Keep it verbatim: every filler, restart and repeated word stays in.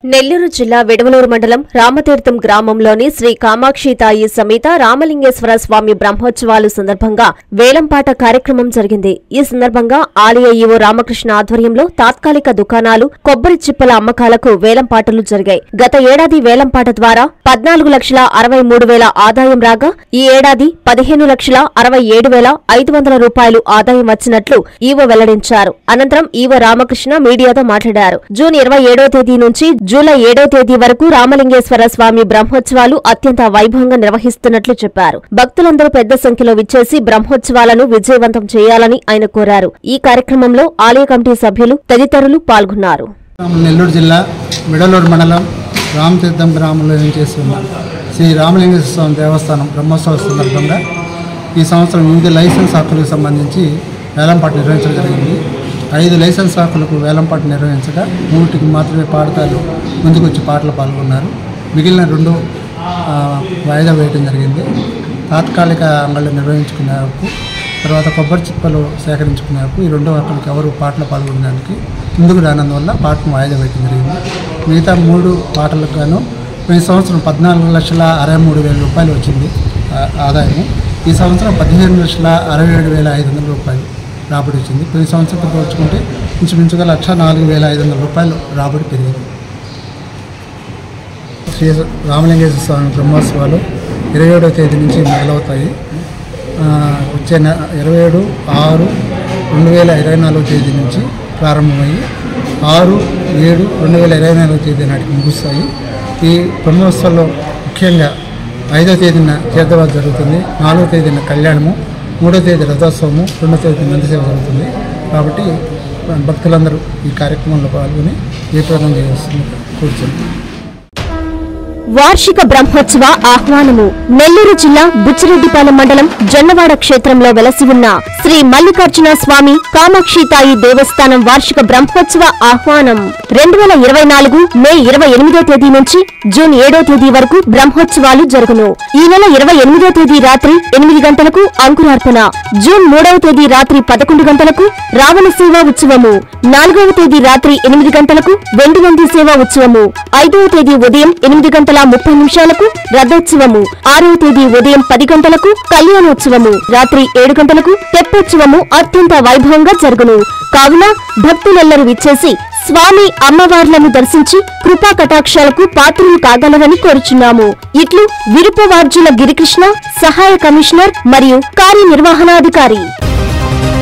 నెల్లూరు జిల్లా వెడవలూరు మండలం రామతీర్థం గ్రామంలోని శ్రీ కామాక్షితాయి సమేత రామలింగేశ్వర స్వామి బ్రహ్మోత్సవాలు సందర్భంగా వేలంపాట కార్యక్రమం జరిగింది. ఈ సందర్భంగా ఆలయ ఈవో రామకృష్ణ ఆధ్వర్యంలో తాత్కాలిక దుకాణాలు, కొబ్బరి చిప్పల అమ్మకాలకు వేలంపాటలు జరిగాయి. గత ఏడాది వేలంపాట ద్వారా పద్నాలుగు లక్షల అరవై మూడు వేల ఆదాయం రాగా ఈ ఏడాది పదిహేను లక్షల అరవై ఏడు వేల ఐదు వందల రూపాయలు ఆదాయం వచ్చినట్లు ఈవో వెల్లడించారు. అనంతరం ఈవో రామకృష్ణ మీడియాతో మాట్లాడారు. జూన్ ఇరవై ఏడో తేదీ నుంచి జూలై ఏడో తేదీ వరకు రామలింగేశ్వర స్వామి బ్రహ్మోత్సవాలు అత్యంత వైభవంగా నిర్వహిస్తున్నట్లు చెప్పారు. భక్తులందరూ పెద్ద సంఖ్యలో విచ్చేసి బ్రహ్మోత్సవాలను విజయవంతం చేయాలని ఆయన కోరారు. ఈ కార్యక్రమంలో ఆలయ కమిటీ సభ్యులు తదితరులు పాల్గొన్నారు. నెల్లూరు జిల్లా వెడలూరు మండలం రామతీర్థం గ్రామంలో చేస్తున్న శ్రీ రామలింగేశ్వర స్వామి దేవస్థానం బ్రహ్మోత్సవ సందర్భంగా ఈ సంవత్సరం వివిధ లైసెన్స్ హక్కులకు సంబంధించి వేలంపాట నిర్వహించడం జరిగింది. ఐదు లైసెన్స్ హక్కులకు వేలంపాట నిర్వహించగా మూటికి మాత్రమే పాడతాలు ముందుకొచ్చి పాటలు పాల్గొన్నారు. మిగిలిన రెండు వాయిదా వేయడం జరిగింది. తాత్కాలిక అంగళ్ళు నిర్వహించుకునే హక్కు, తర్వాత కొబ్బరి చిప్పలు సేకరించుకునే హక్కు, ఈ రెండో హక్కులకు ఎవరు పాటలు పాల్గొనడానికి ముందుకు రానందువల్ల పాటను వాయిదా వేయడం జరిగింది. మిగతా మూడు పాటలకు గాను ఈ సంవత్సరం పద్నాలుగు లక్షల అరవై మూడు వేల రూపాయలు వచ్చింది ఆదాయం. ఈ సంవత్సరం పదిహేను లక్షల అరవై ఏడు వేల ఐదు వందల రూపాయలు రాబడి వచ్చింది. ప్రతి సంవత్సరంతో పోల్చుకుంటే ఇంచుమించుగా లక్ష నాలుగు వేల ఐదు వందల రూపాయలు రాబడి పెరిగింది. శ్రీ రామలింగేశ్వర స్వామి బ్రహ్మోత్సవాలు ఇరవై ఏడవ తేదీ నుంచి మొదలవుతాయి. వచ్చే ఇరవై ఏడు ఆరు రెండు వేల ఇరవై నాలుగో తేదీ నుంచి ప్రారంభమయ్యి ఆరు ఏడు రెండు వేల ఇరవై నాలుగో తేదీ నాటికి ముగుస్తాయి. ఈ బ్రహ్మోత్సవాల్లో ముఖ్యంగా ఐదో తేదీన తీర్థవాద జరుగుతుంది, నాలుగో తేదీన కళ్యాణము, మూడో తేదీ రథోత్సవము, రెండో తేదీ నందిసేవ జరుగుతుంది. కాబట్టి భక్తులందరూ ఈ కార్యక్రమంలో పాల్గొని జయప్రదం చేయాల్సింది కూర్చుంది. వార్షిక బ్రహ్మోత్సవ ఆహ్వానము. నెల్లూరు జిల్లా బుచ్చిరెడ్డిపాలెం మండలం జొన్నవాడ క్షేత్రంలో వెలసి ఉన్న శ్రీ మల్లికార్జున స్వామి కామాక్షితాయి దేవస్థానం వార్షిక బ్రహ్మోత్సవ ఆహ్వానం రెండు వేల ఇరవై నాలుగు మే ఇరవై ఎనిమిదో తేదీ నుంచి జూన్ ఏడో తేదీ వరకు బ్రహ్మోత్సవాలు జరుగును. ఈ నెల ఇరవై ఎనిమిదో తేదీ రాత్రి ఎనిమిది గంటలకు అంకురార్పణ, జూన్ మూడవ తేదీ రాత్రి పదకొండు గంటలకు రావణ సేవా ఉత్సవము, నాలుగవ తేదీ రాత్రి ఎనిమిది గంటలకు వెండి నంది సేవా ఉత్సవము, ఐదవ తేదీ ఉదయం ఎనిమిది గంటల ముప్పై నిమిషాలకు రథోత్సవము, ఆరవ తేదీ ఉదయం పది గంటలకు కళ్యాణోత్సవము, రాత్రి ఏడు గంటలకు తెప్పోత్సవము అత్యంత వైభవంగా జరుగును. కావున భక్తులెల్లరూ విచ్చేసి స్వామి అమ్మవార్లను దర్శించి కృపా కటాక్షాలకు పాత్రులు కాగలరని కోరుచున్నాము. ఇట్లు విరుపవార్జుల గిరికృష్ణ, సహాయ కమిషనర్ మరియు కార్యనిర్వహణాధికారి.